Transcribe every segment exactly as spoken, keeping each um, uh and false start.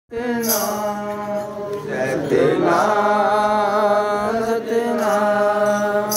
सतनाम सतनाम सतनाम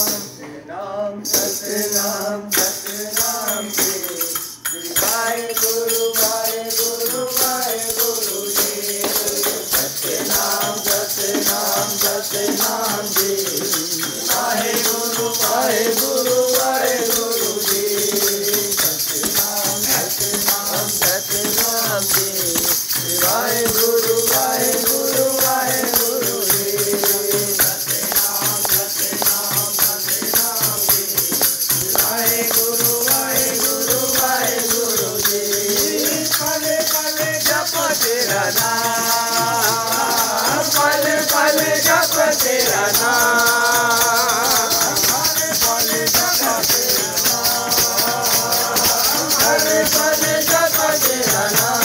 सतनाम सतनाम वाहेगुरु वाहेगुरु वाहेगुरु जी सतनाम सतनाम सतनाम जी वाहेगुरु वाहेगुरु वाहेगुरु जी सतनाम सतनाम सतनाम जी वाहेगुरु वाहेगुरु वाहेगुरु जी सतनाम सतनाम सतनाम जी वाहेगुरु वाहेगुरु वाहेगुरु जी पल पल जप तेरा नाम पल पल जप तेरा नाम पल पल जप तेरा नाम पल पल जप तेरा नाम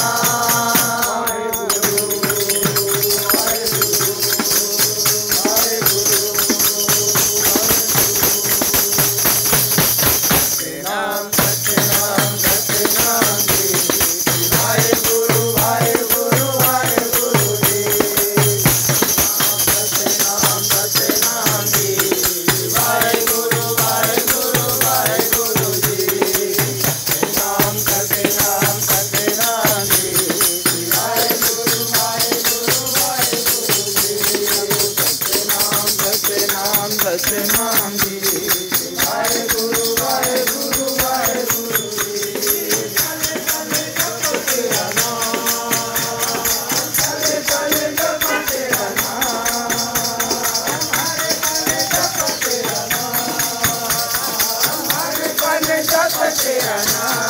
सतनाम जी वाहेगुरु वाहेगुरु वाहेगुरु जी पल पल जप तेरा नाम पल पल जप तेरा नाम हर पल जप तेरा नाम हर पल जप तेरा नाम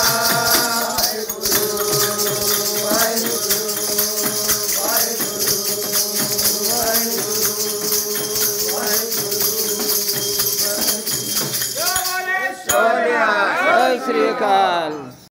वाहेगुरु वाहेगुरु वाहेगुरु वाहेगुरु जय श्री अकाल।